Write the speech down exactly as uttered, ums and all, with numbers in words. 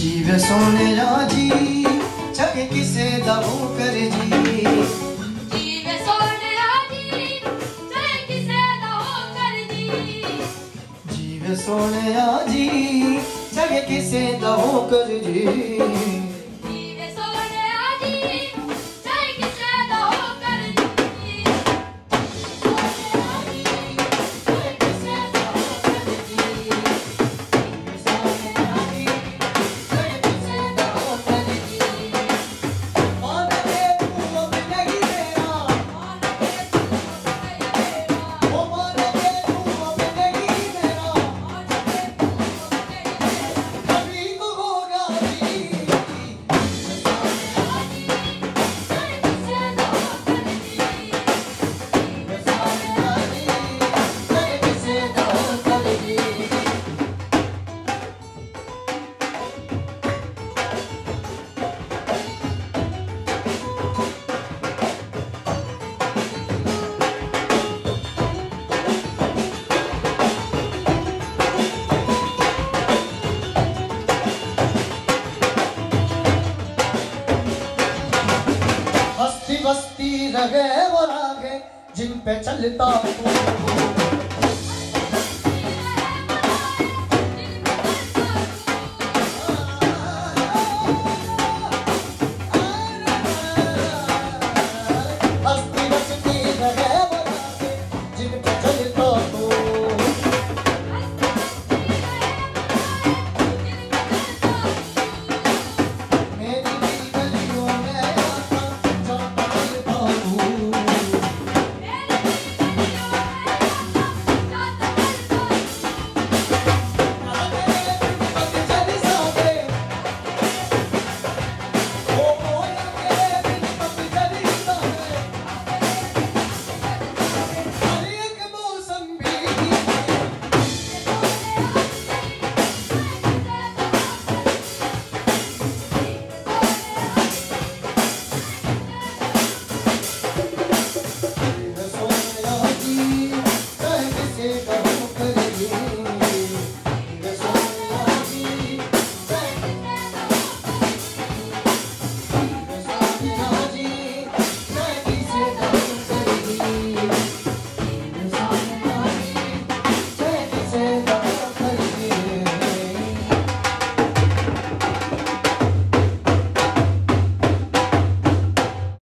जीवे सोने राजी छगे किसे दबो कर जी। जीवे सोने राजी छगे किसे दबो कर जी। जीवे सोने राजी छगे किसे दबो कर जी। जीवे सोने राजी छगे किसे दबो कर जी। बस्ती रहे वो रागे जिन पे चलता तू।